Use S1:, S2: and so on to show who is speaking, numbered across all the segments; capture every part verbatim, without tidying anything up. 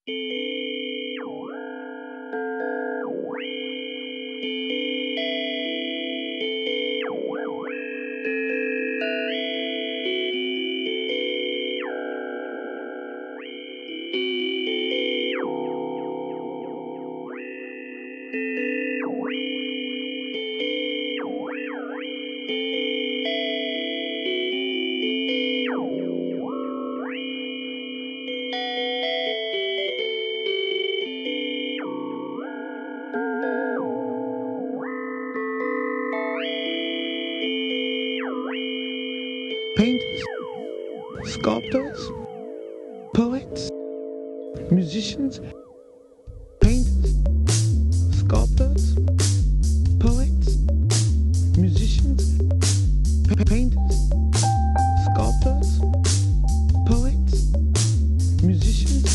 S1: Painters, sculptors, poets, musicians, painters, sculptors, poets, musicians, painters, sculptors, poets, musicians,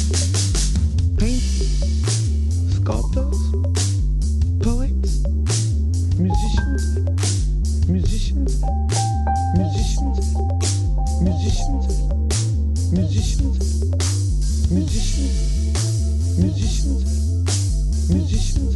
S1: painters, sculptors, poets, musicians, musicians, musicians, musicians, musicians, musicians, musicians, musicians,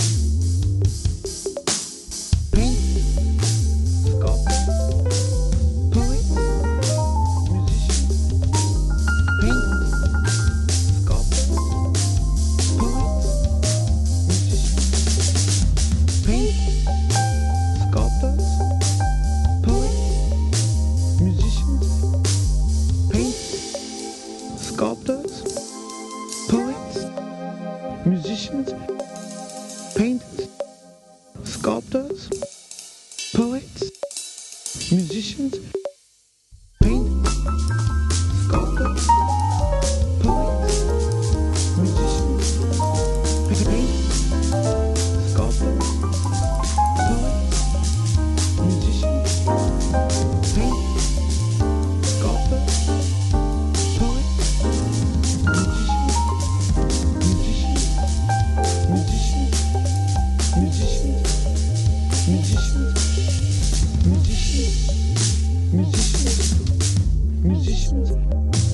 S1: painters, sculptors, poets, musicians, painters, sculptors, poets, musicians, painters, sculptors, poets, musicians, painters, sculptors, poets, musicians, painters, sculptors, poets, musicians, painters, sculptors, poets, musicians, painters, sculptors, poets, musicians, painters, sculptors, poets, musicians, musicians, musicians, musicians, musicians, musicians, musicians, musicians,